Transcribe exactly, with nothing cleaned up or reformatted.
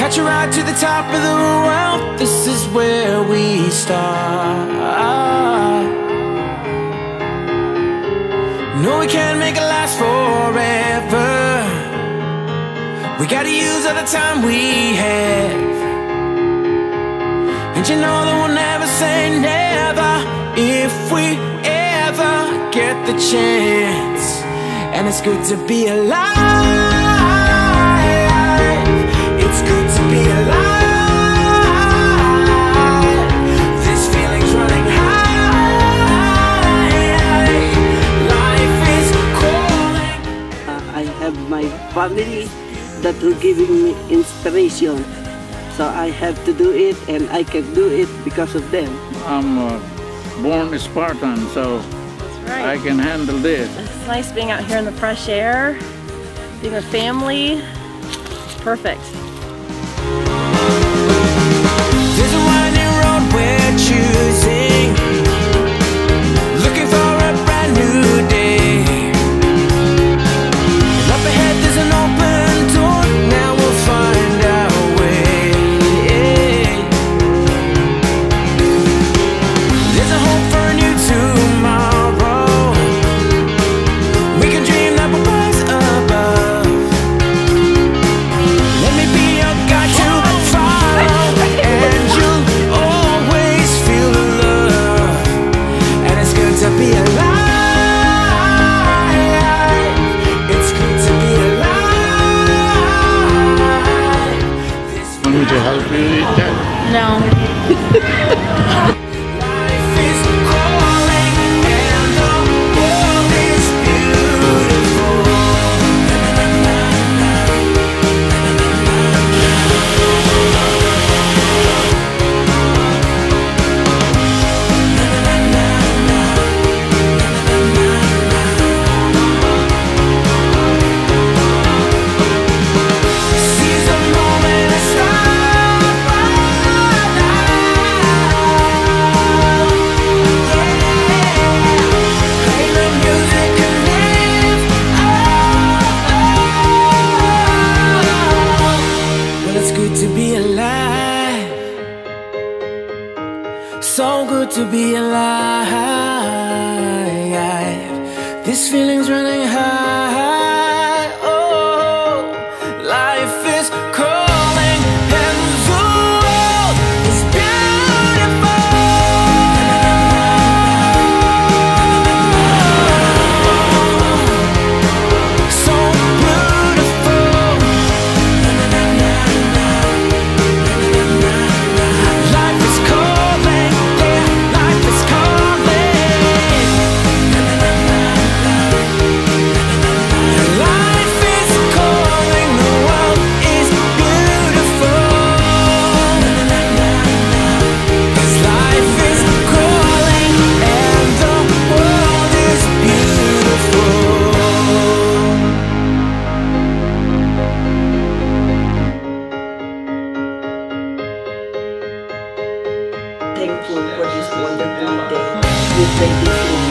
catch a ride to the top of the world. This is where we start. No, we can't make it last forever. We gotta use all the time we have. And you know that we'll never say never if we ever get the chance. And it's good to be alive. It's good to be alive. This feeling's running high. Life is calling. uh, I have my family that will giving me inspiration, so I have to do it, and I can do it because of them. I'm uh, born Spartan, so That's right. I can handle this. It's nice being out here in the fresh air, being with family. It's perfect. There's a winding road we're choosing, looking for a brand new day. And up ahead there's an open door, now we'll find our way. There's a hope for a new tomorrow. We can dream that we'll rise above. Let me be your guide to follow, and you'll always feel the love. And it's good to be alive. It's good to be alive. This Want me to help you eat that? No. life is calling, and the world is beautiful. Seize the moment and stop right now. Yeah. Play the music and live. Oh, well, it's good to be alive. So good to be alive. This feeling's running high. Oh, life is calling, and the world is beautiful. So beautiful. Life is calling, yeah, life is calling. Life is calling, the world is beautiful. 'Cause life is calling, and the world is beautiful. Thankful for this wonderful day. We pray this in